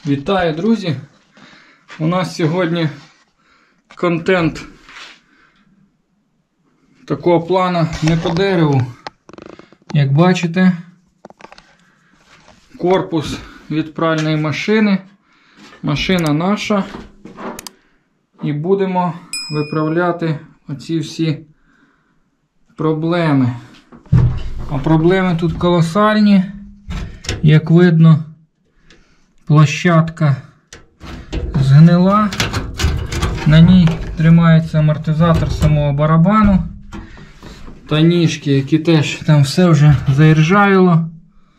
Вітаю, друзі! У нас сьогодні контент такого плану не по дереву. Як бачите, корпус від пральної машини. Машина наша. І будемо виправляти оці всі проблеми. А проблеми тут колосальні. Як видно, площадка згнила, на ній тримається амортизатор самого барабану та ніжки, які теж там все вже заіржавіло.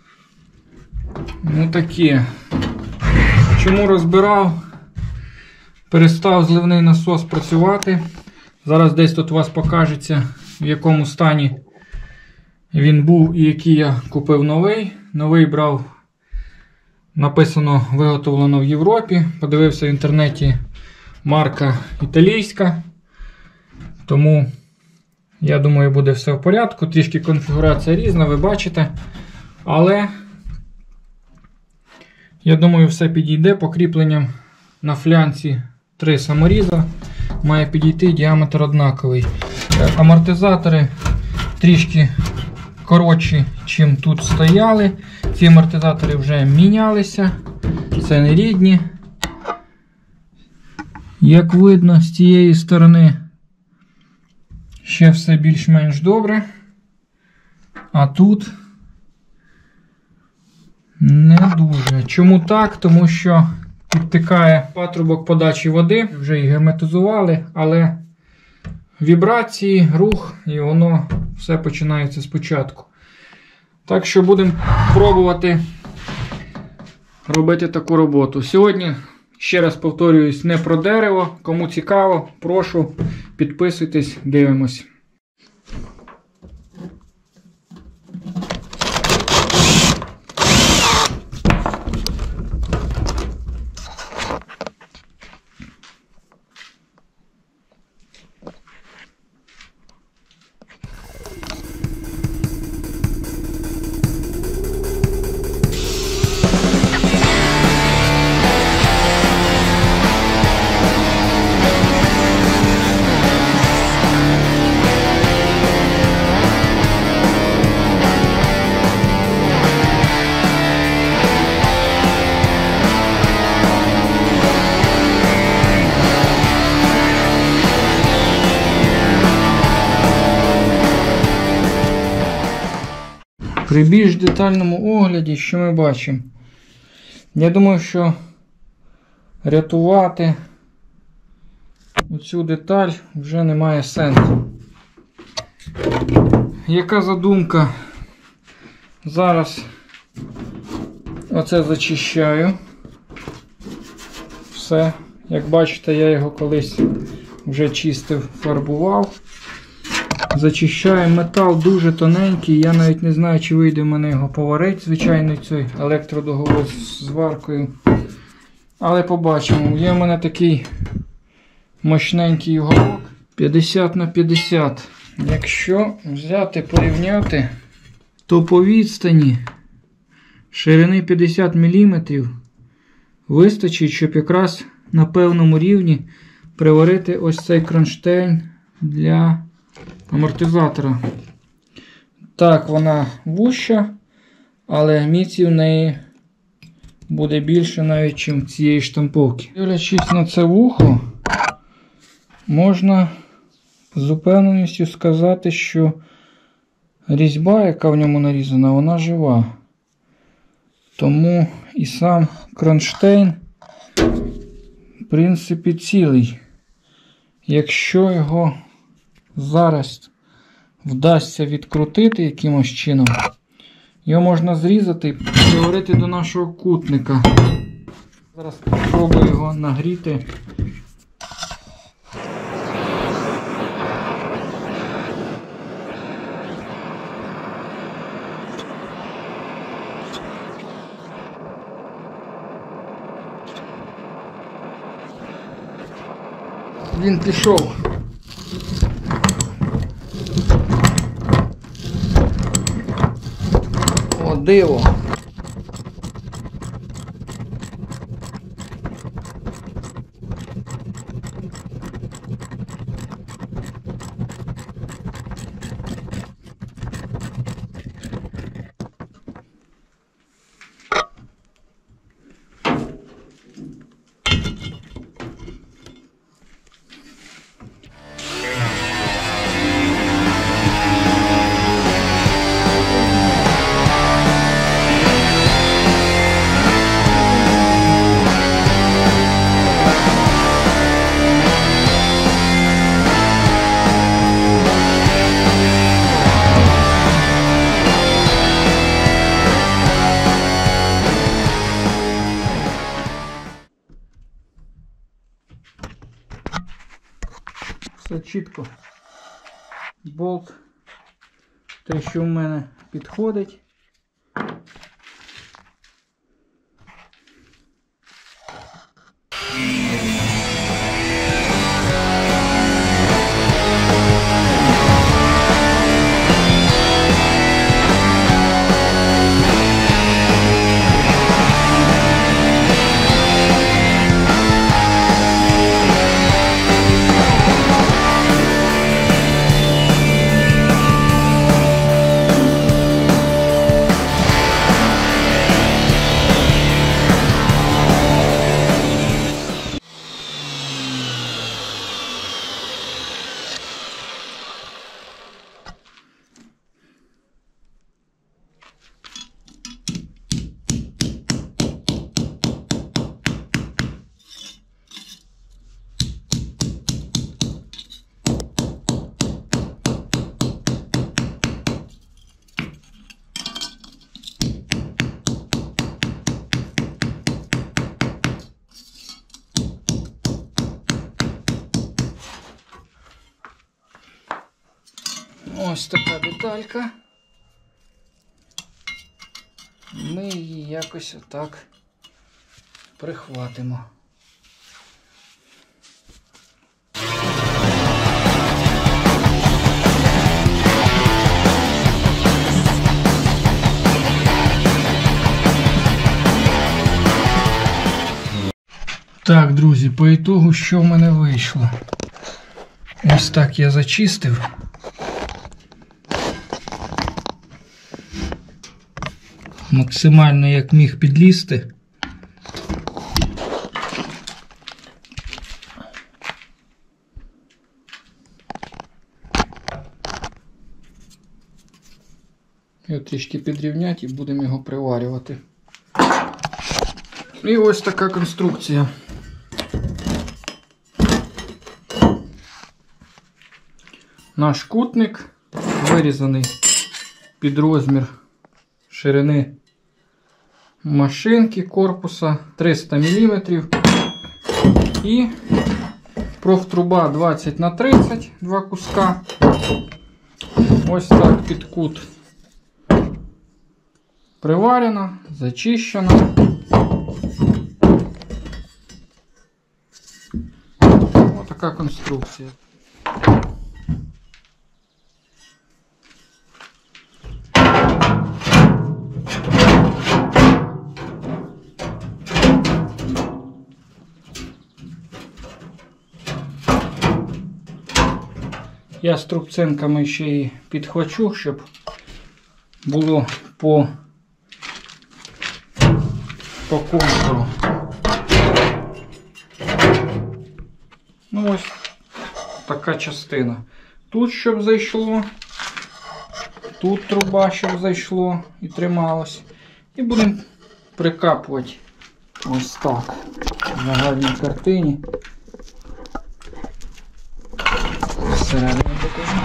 Ну такі. Чому розбирав? Перестав зливний насос працювати. Зараз десь тут у вас покажеться, в якому стані він був і який я купив новий. Новий брав, написано, виготовлено в Європі. Подивився в інтернеті, марка італійська. Тому, я думаю, буде все в порядку. Трішки конфігурація різна, ви бачите. Але, я думаю, все підійде. По кріпленням на флянці 3 саморіза. Має підійти, діаметр однаковий. Амортизатори трішки коротші, чим тут стояли. Ці амортизатори вже мінялися. Це не рідні. Як видно, з цієї сторони ще все більш-менш добре. А тут не дуже. Чому так? Тому що підтикає патрубок подачі води. Вже їх герметизували, але вібрації, рух, і воно все починається спочатку. Так що будемо пробувати робити таку роботу. Сьогодні, ще раз повторююсь, не про дерево. Кому цікаво, прошу, підписуйтесь, дивимось. При більш детальному огляді, що ми бачимо? Я думаю, що рятувати оцю деталь вже немає сенсу. Яка задумка? Зараз оце зачищаю. Все. Як бачите, я його колись вже чистив, фарбував. Зачищаю, метал дуже тоненький, я навіть не знаю, чи вийде в мене його поварити, звичайно, цей електродоговор з зваркою. Але побачимо. Є в мене такий мощненький уголок 50х50. Якщо взяти, порівняти, то по відстані ширини 50 мм вистачить, щоб якраз на певному рівні приварити ось цей кронштейн для амортизатора. Так, вона вуща, але міці в неї буде більше навіть, ніж цієї штамповки. Дивлячись на це вухо, можна з упевненістю сказати, що різьба, яка в ньому нарізана, вона жива. Тому і сам кронштейн, в принципі, цілий. Якщо його зараз вдасться відкрутити якимось чином, його можна зрізати і приварити до нашого кутника. Зараз спробую його нагріти. Він пішов. О, диво. Все чітко. Болт, те, що в мене підходить. Ось така деталька. Ми її якось отак прихватимо. Так, друзі, по ітогу, що в мене вийшло? Ось так я зачистив. Максимально як міг підлізти. Його трішки підрівняти і будемо його приварювати. І ось така конструкція. Наш кутник вирізаний під розмір ширини машинки, корпуса 300 мм. І профтруба 20х30, два куска. Ось так під кут приварена, зачищена. Ось така конструкція. Я струбцинками ще й підхвачу, щоб було по контуру. Ну ось така частина. Тут щоб зайшло, тут труба щоб зайшло і трималось. І будемо прикапувати ось так в загальній картині. Всередину покажу.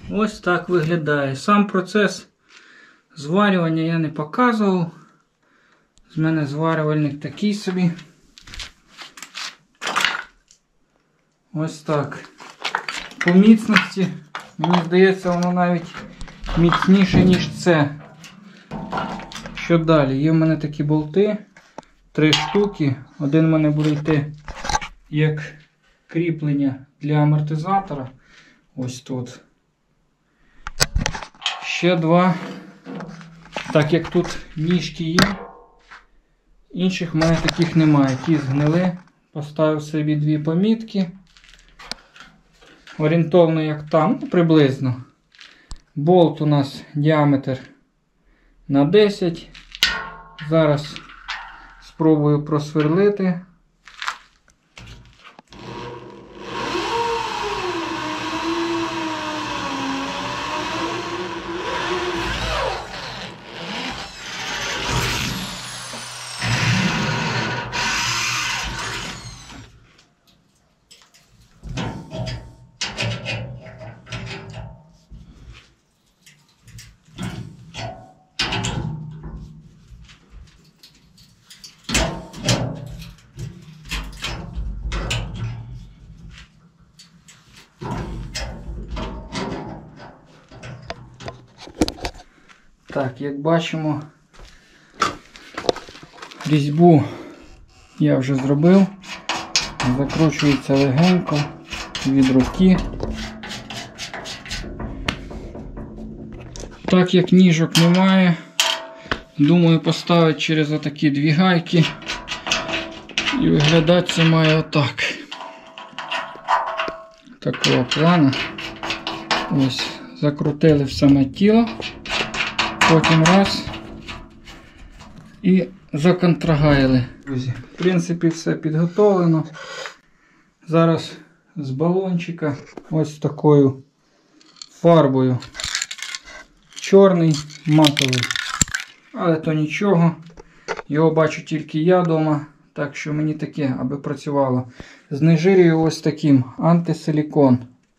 Ось так виглядає. Сам процес зварювання я не показував. З мене зварювальник такий собі. Ось так. По міцності, мені здається, воно навіть міцніше, ніж це. Що далі? Є в мене такі болти. 3 штуки. Один в мене буде йти як кріплення для амортизатора. Ось тут. Ще 2. Так як тут ніжки є. Інших в мене таких немає. Ті згнили. Поставив собі 2 помітки. Орієнтовно як там, приблизно. Болт у нас діаметр на 10. Зараз спробую просверлити. Так, як бачимо, різьбу я вже зробив. Закручується легенько від руки. Так як ніжок немає, думаю поставити через отакі 2 гайки. І виглядати це має отак. Такого плану. Ось, закрутили в саме тіло. Потім раз. І законтрагаяли. Друзі, в принципі, все підготовлено. Зараз з балончика ось такою фарбою. Чорний, матовий. Але то нічого. Його бачу тільки я вдома. Так що мені таке, аби працювало. Знежирюю ось таким антисилікон.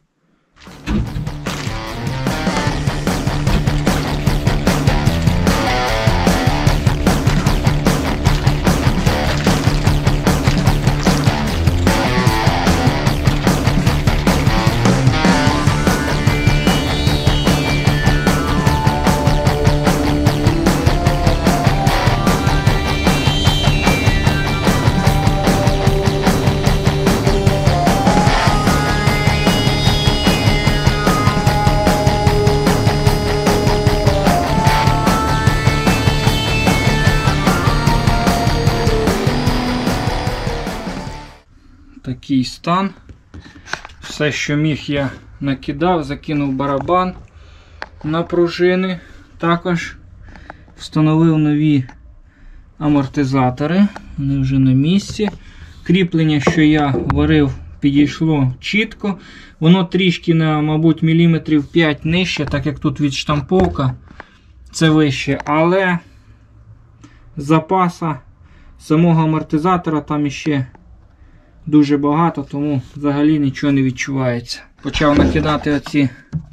Такий стан. Все, що міг, я накидав, закинув барабан на пружини. Також встановив нові амортизатори. Вони вже на місці. Кріплення, що я варив, підійшло чітко. Воно трішки на, мабуть, міліметрів 5 нижче, так як тут відштамповка. Це вище. Але запаса самого амортизатора там іще дуже багато, тому взагалі нічого не відчувається. Почав накидати оці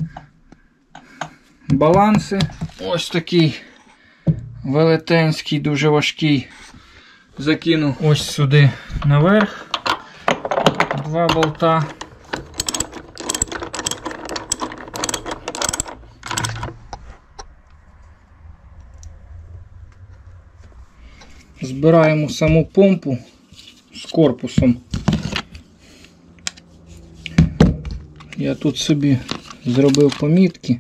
баланси. Ось такий велетенський, дуже важкий. Закинув ось сюди наверх 2 болта. Збираємо саму помпу з корпусом. Я тут собі зробив помітки.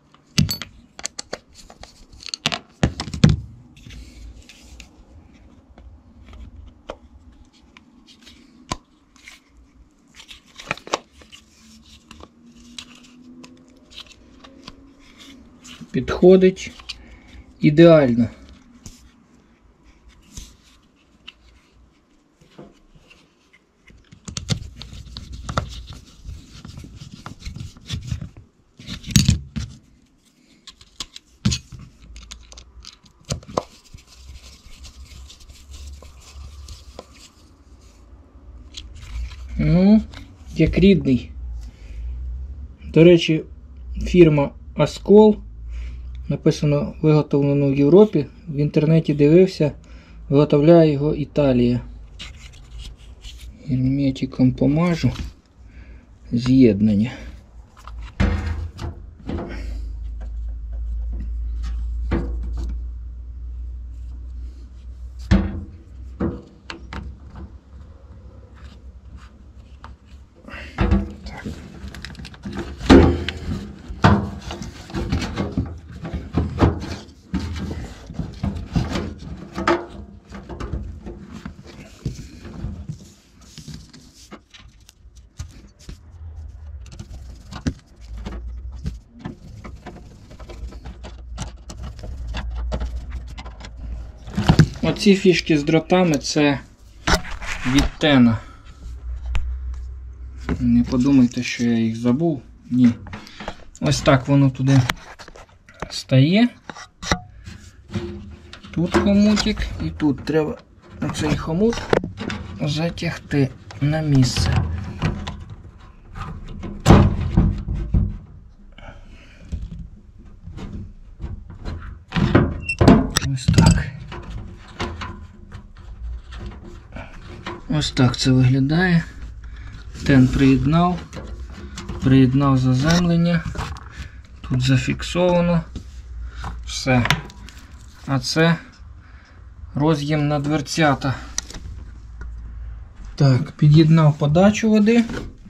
Підходить ідеально. Ну, як рідний. До речі, фірма Askol. Написано виготовлено в Європі. В інтернеті дивився, виготовляє його Італія. Герметиком помажу. З'єднання. Оці фішки з дротами це від Тена. Не подумайте, що я їх забув. Ні. Ось так воно туди стає. Тут хомутик і тут треба цей хомут затягти на місце. Ось так. Ось так це виглядає. Тен приєднав заземлення. Тут зафіксовано. Все. А це роз'єм на дверцята. Так, під'єднав подачу води.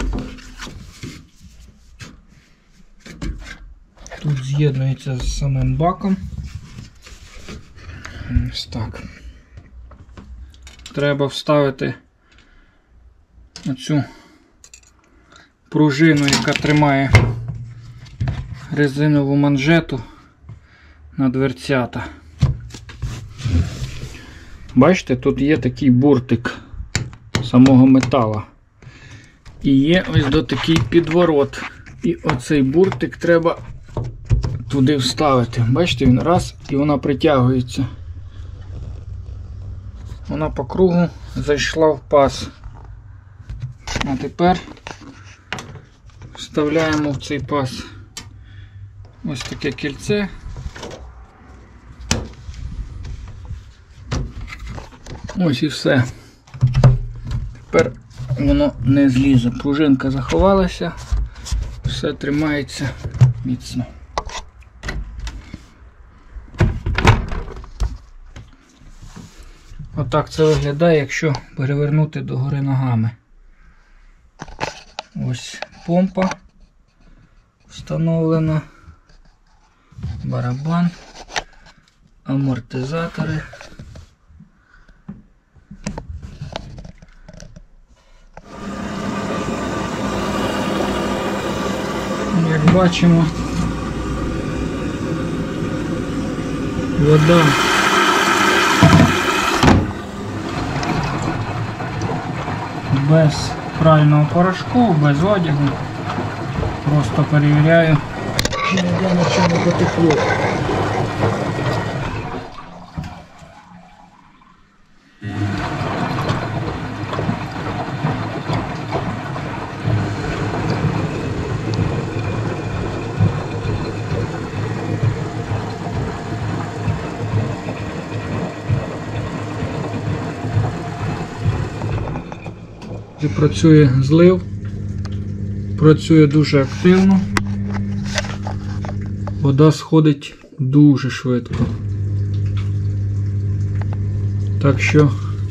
Тут з'єднується з самим баком. Ось так. Треба вставити оцю пружину, яка тримає резинову манжету на дверцята. Бачите, тут є такий буртик самого метала. І є ось до такий підворот. І оцей буртик треба туди вставити. Бачите, він раз і вона притягується. Вона по кругу зайшла в паз. А тепер вставляємо в цей паз ось таке кільце. Ось і все. Тепер воно не злізе. Пружинка заховалася, все тримається міцно. Отак це виглядає, якщо перевернути догори ногами. Ось помпа встановлена, барабан, амортизатори. Як бачимо, вода без прального порошку, без одягу. Просто перевіряю, чи ніде нічого не потекло. Працює злив, працює дуже активно, вода сходить дуже швидко. Так що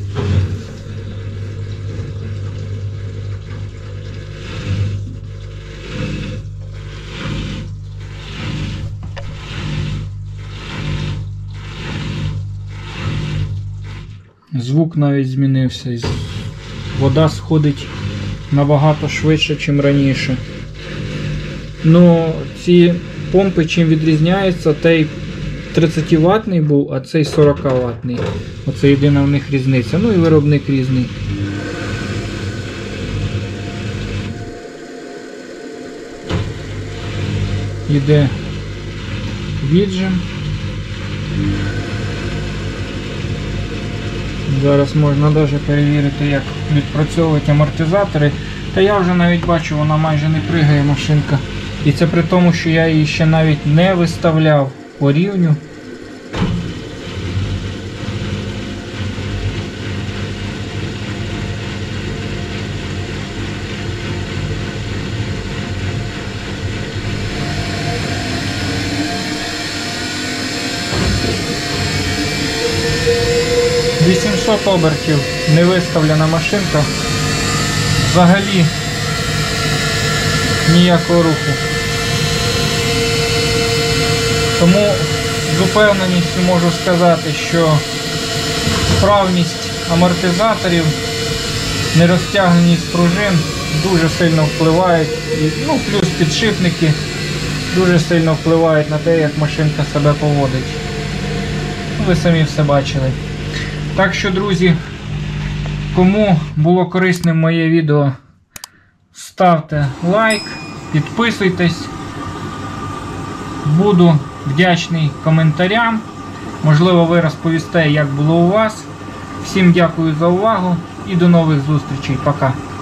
звук навіть змінився. Вода сходить набагато швидше, ніж раніше. Ну, ці помпи чим відрізняються, той 30 ваттний був, а цей 40 ваттний. Оце єдина в них різниця. Ну і виробник різний. Йде віджим. Зараз можна навіть перевірити, як відпрацьовують амортизатори. Та я вже навіть бачу, вона майже не пригає машинка. І це при тому, що я її ще навіть не виставляв по рівню. — 800 обертів не виставлена машинка. Взагалі ніякого руху. Тому з упевненістю можу сказати, що справність амортизаторів, нерозтягненість пружин дуже сильно впливають, ну, плюс підшипники дуже сильно впливають на те, як машинка себе поводить. Ви самі все бачили. Так що, друзі, кому було корисним моє відео, ставте лайк, підписуйтесь. Буду вдячний коментарям. Можливо, ви розповісте, як було у вас. Всім дякую за увагу і до нових зустрічей. Пока.